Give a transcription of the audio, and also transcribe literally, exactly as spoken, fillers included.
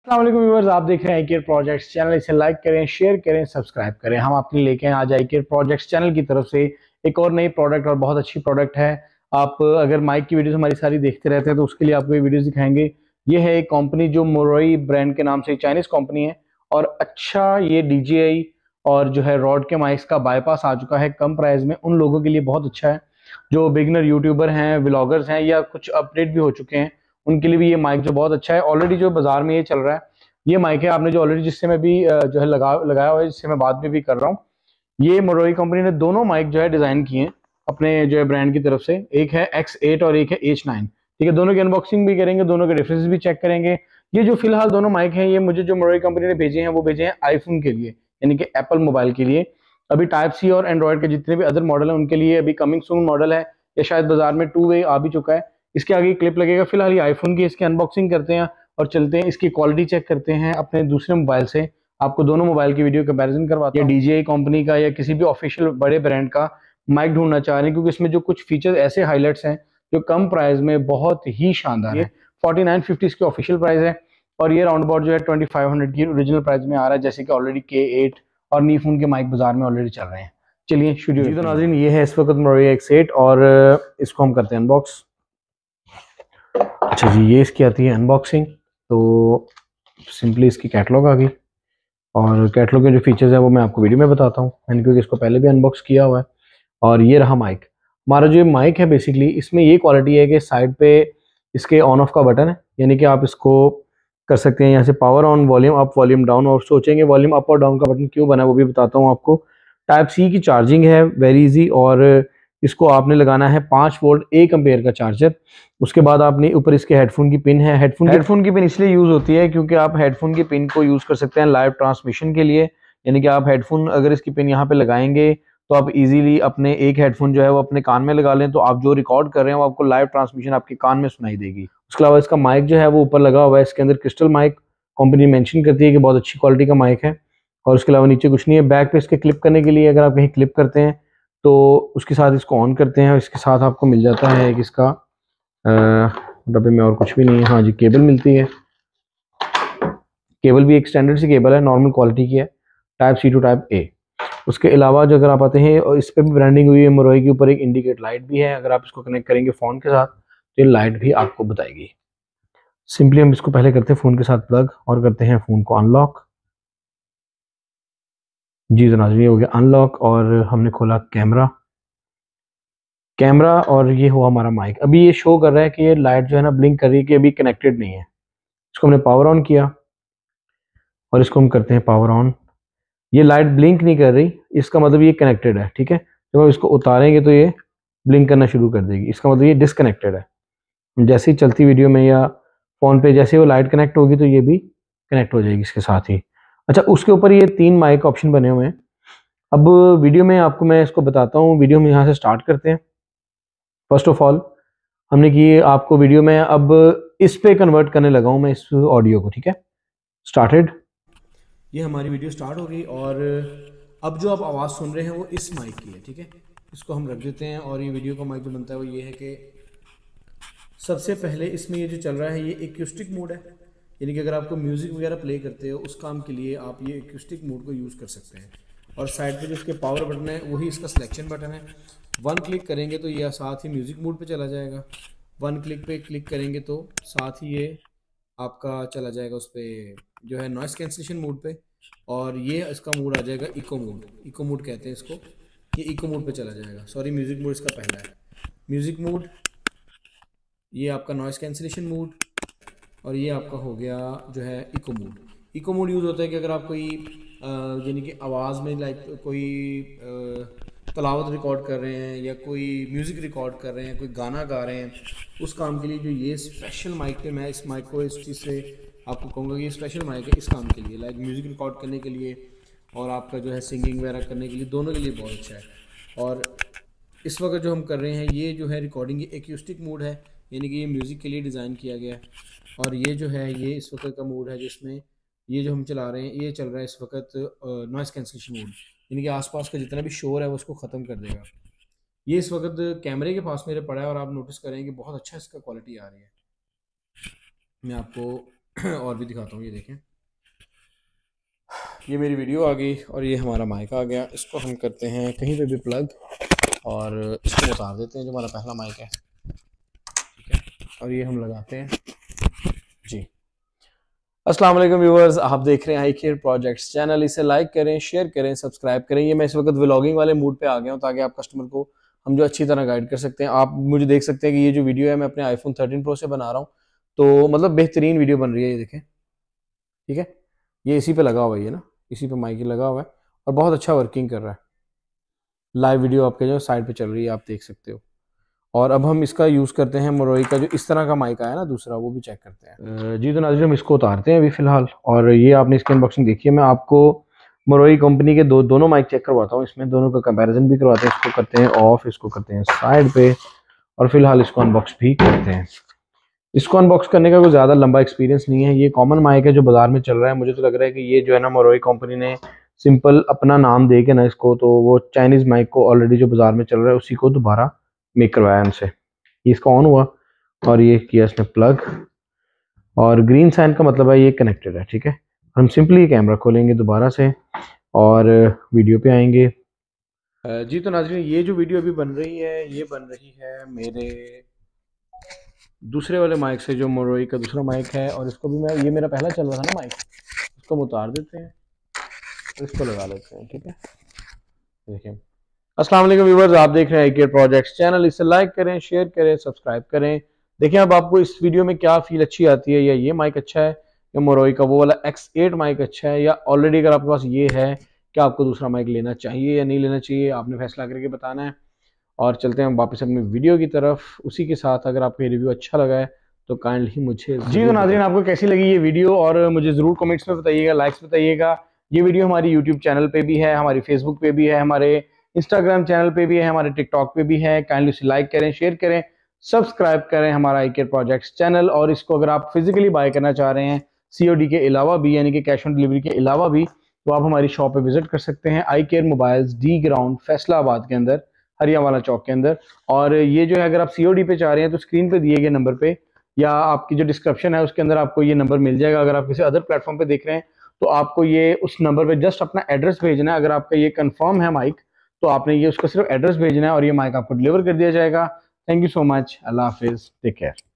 अस्सलाम वालेकुम व्यूअर्स, आप देख रहे हैं आईकेयर प्रोजेक्ट्स चैनल। इसे लाइक करें, शेयर करें, सब्सक्राइब करें। हम आपके लिए लेके हैं आज आईकेयर प्रोजेक्ट्स चैनल की तरफ से एक और नई प्रोडक्ट और बहुत अच्छी प्रोडक्ट है। आप अगर माइक की वीडियोस हमारी सारी देखते रहते हैं तो उसके लिए आपको ये वीडियोस दिखाएंगे। ये है एक कंपनी जो मोरोई ब्रांड के नाम से चाइनीज कंपनी है और अच्छा ये डीजेआई और जो है रॉड के माइक्स का बाईपास आ चुका है कम प्राइस में। उन लोगों के लिए बहुत अच्छा है जो बिगनर यूट्यूबर हैं, व्लॉगर्स हैं या कुछ अपडेट भी हो चुके हैं, उनके लिए भी ये माइक जो बहुत अच्छा है। ऑलरेडी जो बाजार में ये चल रहा है ये माइक है, आपने जो ऑलरेडी जिससे मैं भी अ, जो है लगा लगाया हुआ है, जिससे मैं बात में भी कर रहा हूँ। ये मोरोई कंपनी ने दोनों माइक जो है डिजाइन किए हैं अपने जो है ब्रांड की तरफ से। एक है एक्स एट और एक है एच नाइन। ठीक है, दोनों की अनबॉक्सिंग भी करेंगे, दोनों के डिफरेंसेस भी चेक करेंगे। ये जो फिलहाल दोनों माइक हैं ये मुझे जो मोरोई कंपनी ने भेजे हैं वो भेजे हैं आईफोन के लिए, यानी कि एप्पल मोबाइल के लिए। अभी टाइप सी और एंड्रॉयड के जितने भी अदर मॉडल हैं उनके लिए अभी कमिंग सून मॉडल है, या शायद बाजार में टू वे आ भी चुका है। इसके आगे क्लिप लगेगा। फिलहाल ये आईफोन की, इसकी अनबॉक्सिंग करते हैं और चलते हैं इसकी क्वालिटी चेक करते हैं अपने दूसरे मोबाइल से। आपको दोनों मोबाइल की वीडियो कंपैरिजन करवाते हैं। या डीजेआई कंपनी का या किसी भी ऑफिशियल बड़े ब्रांड का माइक ढूंढना चाह रहे हैं, क्योंकि इसमें जो कुछ फीचर्स ऐसे हाईलाइट्स हैं जो कम प्राइस में बहुत ही शानदार है। फोर्टी नाइन फिफ्टी इसकी ऑफिशियल प्राइस है और ये राउंड अबाउट जो है ट्वेंटी फाइव हंड्रेड की ओरिजिनल प्राइस में आ रहा है, जैसे कि ऑलरेडी के एट और नीफून के माइक बाजार में ऑलरेडी चल रहे हैं। चलिए शुरू। जी तो नाज़रीन, ये है इस वक्त मोरोई एक्स एट और इसको हम करते हैं अनबॉक्स। अच्छा जी, ये इसकी आती है अनबॉक्सिंग। तो सिंपली इसकी कैटलॉग आ गई और कैटलॉग के जो फीचर्स है वो मैं आपको वीडियो में बताता हूँ, मैंने क्योंकि इसको पहले भी अनबॉक्स किया हुआ है। और ये रहा माइक। हमारा जो माइक है बेसिकली इसमें ये क्वालिटी है कि साइड पे इसके ऑन ऑफ का बटन है, यानी कि आप इसको कर सकते हैं यहाँ से power on, volume up, volume down. और सोचेंगे वॉल्यूम अप और डाउन का बटन क्यों बना है वो भी बताता हूँ आपको। टाइप सी की चार्जिंग है, वेरी इजी। और इसको आपने लगाना है पाँच वोल्ट एक एम्पेयर का चार्जर। उसके बाद आपने ऊपर इसके हेडफोन की पिन है। हेडफोन हेडफोन की पिन इसलिए यूज़ होती है क्योंकि आप हेडफोन की पिन को यूज़ कर सकते हैं लाइव ट्रांसमिशन के लिए, यानी कि आप हेडफोन अगर इसकी पिन यहाँ पे लगाएंगे तो आप इजीली अपने एक हेडफोन जो है वो अपने कान में लगा लें, तो आप जो रिकॉर्ड कर रहे हैं वो आपको लाइव ट्रांसमिशन आपके कान में सुनाई देगी। उसके अलावा इसका माइक जो है वो ऊपर लगा हुआ है, इसके अंदर क्रिस्टल माइक कंपनी मेंशन करती है कि बहुत अच्छी क्वालिटी का माइक है। और उसके अलावा नीचे कुछ नहीं है। बैक पे इसके क्लिप करने के लिए, अगर आप कहीं क्लिप करते हैं तो उसके साथ इसको ऑन करते हैं और इसके साथ आपको मिल जाता है एक इसका डब्बे में और कुछ भी नहीं है। हाँ जी, केबल मिलती है। केबल भी एक स्टैंडर्ड सी केबल है, नॉर्मल क्वालिटी की है, type C to type A. उसके अलावा जो अगर आप आते हैं और इस पर भी ब्रांडिंग हुई है मोरोई के ऊपर, एक इंडिकेट लाइट भी है। अगर आप इसको कनेक्ट करेंगे फ़ोन के साथ तो ये लाइट भी आपको बताएगी। सिंपली हम इसको पहले करते हैं फ़ोन के साथ प्लग और करते हैं फ़ोन को अनलॉक। जी तो नाज़रीन, ये हो गया अनलॉक और हमने खोला कैमरा कैमरा और ये हुआ हमारा माइक। अभी ये शो कर रहा है कि ये लाइट जो है ना ब्लिंक कर रही है कि अभी कनेक्टेड नहीं है। इसको हमने पावर ऑन किया और इसको हम करते हैं पावर ऑन। ये लाइट ब्लिंक नहीं कर रही, इसका मतलब ये कनेक्टेड है। ठीक है, जब हम इसको उतारेंगे तो ये ब्लिंक करना शुरू कर देगी, इसका मतलब ये डिसकनेक्टेड है। जैसे ही चलती वीडियो में या फ़ोन पे जैसे ही वो लाइट कनेक्ट होगी तो ये भी कनेक्ट हो जाएगी इसके साथ ही। अच्छा, उसके ऊपर ये तीन माइक ऑप्शन बने हुए हैं। अब वीडियो में आपको मैं इसको बताता हूँ। वीडियो में यहाँ से स्टार्ट करते हैं। फर्स्ट ऑफ ऑल हमने की आपको वीडियो में अब इस पे कन्वर्ट करने लगा हूँ मैं इस ऑडियो को। ठीक है, स्टार्टेड। ये हमारी वीडियो स्टार्ट हो गई और अब जो आप आवाज़ सुन रहे हैं वो इस माइक की है। ठीक है, इसको हम रख देते हैं। और ये वीडियो का माइक जो बनता है वो ये है कि सबसे पहले इसमें ये जो चल रहा है ये एक्यूस्टिक मोड है, यानी कि अगर आपको म्यूज़िक वगैरह प्ले करते हो उस काम के लिए आप ये एक्यूस्टिक मोड को यूज़ कर सकते हैं। और साइड पे जो इसके पावर बटन है वही इसका सिलेक्शन बटन है। वन क्लिक करेंगे तो ये साथ ही म्यूज़िक मोड पे चला जाएगा। वन क्लिक पे क्लिक करेंगे तो साथ ही ये आपका चला जाएगा उस पर जो है नॉइस कैंसलेशन मोड पे। और ये इसका मोड आ जाएगा इको मोड। इको मोड कहते हैं इसको, ये इको मोड पे चला जाएगा। सॉरी, म्यूज़िक मोड इसका पहला है। म्यूज़िक मोड, ये आपका नॉइस कैंसलेशन मोड और ये आपका हो गया जो है eco mode. Eco mode use होता है कि अगर आप कोई यानी कि आवाज़ में लाइक कोई तलावत रिकॉर्ड कर रहे हैं या कोई म्यूज़िक रिकॉर्ड कर रहे हैं, कोई गाना गा रहे हैं, उस काम के लिए जो ये स्पेशल माइक पे मैं इस माइक को इस चीज़ से आपको कहूँगा कि ये स्पेशल माइक है इस काम के लिए, लाइक म्यूज़िक रिकॉर्ड करने के लिए और आपका जो है सिंगिंग वगैरह करने के लिए, दोनों के लिए बहुत अच्छा है। और इस वक्त जो हम कर रहे हैं ये जो है रिकॉर्डिंग ये एक्यूस्टिक मोड है, यानी कि ये म्यूज़िक के लिए डिज़ाइन किया गया है। और ये जो है ये इस वक्त का मोड है जिसमें ये जो हम चला रहे हैं ये चल रहा है इस वक्त नॉइस कैंसलेशन मोड, यानी कि आसपास का जितना भी शोर है वो उसको ख़त्म कर देगा। ये इस वक्त कैमरे के पास मेरे पड़ा है और आप नोटिस करेंगे बहुत अच्छा इसका क्वालिटी आ रही है। मैं आपको और भी दिखाता हूँ, ये देखें, ये मेरी वीडियो आ गई और ये हमारा माइक आ गया। इसको हम करते हैं कहीं पे भी प्लग और इसको उतार देते हैं, जो हमारा पहला माइक है, ठीक है, और ये हम लगाते हैं जी। अस्सलाम वालेकुम व्यूअर्स, आप देख रहे हैं आई केयर प्रोजेक्ट्स चैनल। इसे लाइक करें, शेयर करें, सब्सक्राइब करें। ये मैं इस वक्त व्लॉगिंग वाले मूड पे आ गया हूँ ताकि आप कस्टमर को हम जो अच्छी तरह गाइड कर सकते हैं। आप मुझे देख सकते हैं कि ये जो वीडियो है मैं अपने आईफोन थर्टीन प्रो से बना रहा हूँ, तो मतलब बेहतरीन वीडियो बन रही है, ये देखें, ठीक है। ये इसी पे लगा हुआ है, ये ना इसी पे माइक लगा हुआ है और बहुत अच्छा वर्किंग कर रहा है। लाइव वीडियो आपके जो साइड पे चल रही है, आप देख सकते हो। और अब हम इसका यूज़ करते हैं मोरोई का जो इस तरह का माइक आया ना दूसरा, वो भी चेक करते हैं। जी तो नाज़रीन, हम इसको उतारते हैं अभी फ़िलहाल। और ये आपने इसकी अनबॉक्सिंग देखी है। मैं आपको मोरोई कंपनी के दो दोनों माइक चेक करवाता हूँ, इसमें दोनों का कंपैरिजन भी करवाते हैं। इसको करते हैं ऑफ, इसको करते हैं साइड पे, और फिलहाल इसको अनबॉक्स भी करते हैं। इसको अनबॉक्स करने का कोई ज़्यादा लंबा एक्सपीरियंस नहीं है। ये कॉमन माइक है जो बाजार में चल रहा है। मुझे तो लग रहा है कि ये जो है ना, मोरोई कंपनी ने सिंपल अपना नाम दे के ना इसको, तो वो चाइनीज़ माइक को ऑलरेडी जो बाजार में चल रहा है उसी को दोबारा मेक करवाया उनसे। इसका ऑन हुआ और ये किया इसने प्लग, और ग्रीन साइन का मतलब है ये कनेक्टेड है, ठीक है। हम सिंपली कैमरा खोलेंगे दोबारा से और वीडियो पे आएंगे। जी तो नाज़रीन, ये जो वीडियो अभी बन रही है, ये बन रही है मेरे दूसरे वाले माइक से, जो मोरोई का दूसरा माइक है। और इसको भी मैं, ये मेरा पहला चल रहा था ना माइक, इसको हम उतार देते हैं और इसको लगा लेते हैं, ठीक है। देखिए, अस्सलाम वालेकुम व्यूअर्स, आप देख रहे हैं आई केयर प्रोजेक्ट्स चैनल। इसे लाइक करें, शेयर करें, सब्सक्राइब करें। देखिए अब आपको इस वीडियो में क्या फील अच्छी आती है, या ये माइक अच्छा है, या मोरोई का वो वाला एक्स एट माइक अच्छा है, या ऑलरेडी अगर आपके पास ये है, क्या आपको दूसरा माइक लेना चाहिए या नहीं लेना चाहिए, आपने फैसला करके बताना है। और चलते हैं हम वापस अपनी वीडियो की तरफ। उसी के साथ अगर आपको ये रिव्यू अच्छा लगा है तो काइंडली मुझे जी तो नाज़रीन, आपको कैसी लगी ये वीडियो, और मुझे ज़रूर कमेंट्स में बताइएगा, लाइक्स बताइएगा। ये वीडियो हमारी यूट्यूब चैनल पे भी है, हमारी फेसबुक पे भी है, हमारे इंस्टाग्राम चैनल पे भी है, हमारे टिकटॉक पे भी है। काइंडली उसे लाइक करें, शेयर करें, सब्सक्राइब करें हमारा आई केयर प्रोजेक्ट्स चैनल। और इसको अगर आप फिजिकली बाय करना चाह रहे हैं सीओडी के अलावा भी, यानी कि कैश ऑन डिलीवरी के अलावा भी, तो आप हमारी शॉप पे विजिट कर सकते हैं, I care mobiles, D ground, Faisalabad के अंदर, हरियावाला चौक के अंदर। और ये जो है, अगर आप सीओडी पे चाह रहे हैं तो स्क्रीन पे दिए गए नंबर पे, या आपकी जो डिस्क्रिप्शन है उसके अंदर आपको ये नंबर मिल जाएगा। अगर आप किसी अदर प्लेटफॉर्म पे देख रहे हैं तो आपको ये उस नंबर पे जस्ट अपना एड्रेस भेजना है। अगर आपका ये कंफर्म है माइक, तो आपने ये उसका सिर्फ एड्रेस भेजना है और ये माइक आपको डिलीवर कर दिया जाएगा। थैंक यू सो मच, अल्लाह हाफिज, टेक केयर।